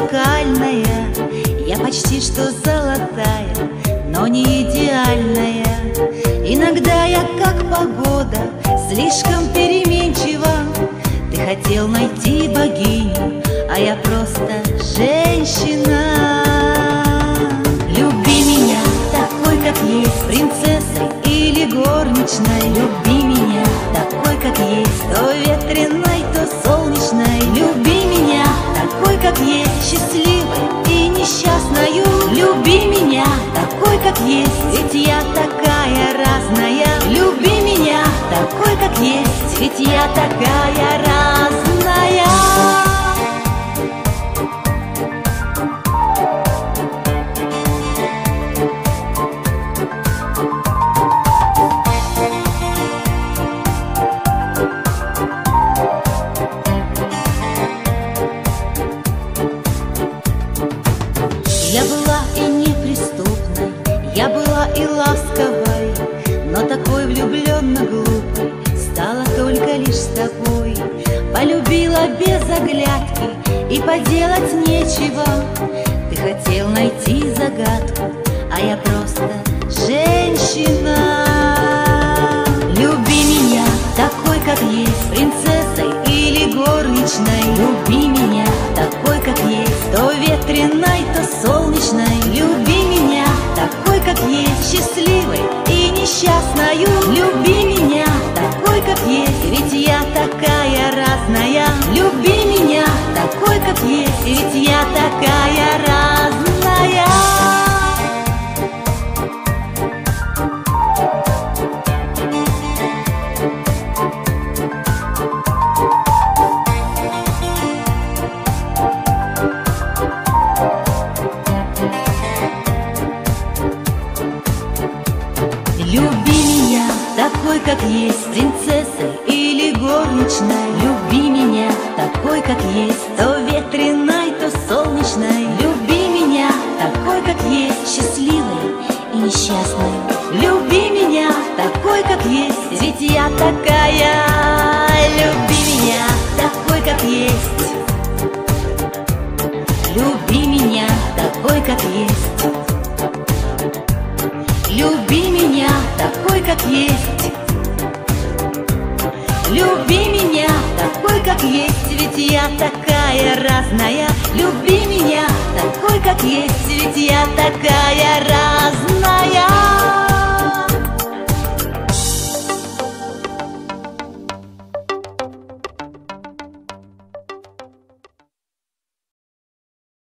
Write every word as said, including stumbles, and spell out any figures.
музыкальная, я почти что золотая, но не идеальная. Иногда я как погода, слишком переменчива. Ты хотел найти богиню, а я просто женщина. Люби меня такой, как есть, принцессой или горничной. Люби меня такой, как есть, то ветреной, то солнечной. Люби меня такой, как есть, счастливой и несчастною. Люби меня такой, как есть, ведь я такая разная. Люби меня такой, как есть, ведь я такая разная. Я была и неприступной, я была и ласковой, но такой влюбленно глупой стала только лишь с тобой. Полюбила без оглядки и поделать нечего. Ты хотел найти загадку, а я просто женщина. Люби меня такой, как есть, принцессой или горничной. Люби меня такой, как есть, то ветреной, то солнечной. Люби меня такой, как есть, счастливой и несчастною. Люби меня такой, как есть, ведь я такая разная. Люби меня такой, как есть, ведь я такая разная. Люби меня такой, как есть, принцессой или горничной. Люби меня такой, как есть, то ветреной, то солнечной. Люби меня такой, как есть, счастливой и несчастной. Люби меня такой, как есть, ведь я такая. Люби меня такой, как есть. Люби меня такой, как есть. Люби меня такой, как есть. Люби меня такой, как есть, ведь я такая разная. Люби меня такой, как есть, ведь я такая.